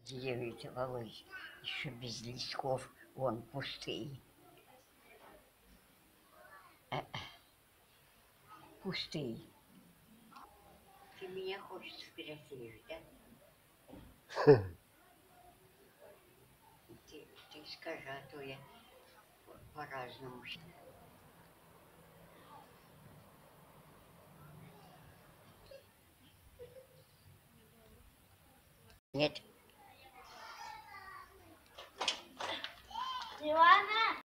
Деревья волос еще без листков, вон пустые. Пустые. Ты меня хочешь сфотографировать, да? Ты скажи, а то я по-разному. Нет.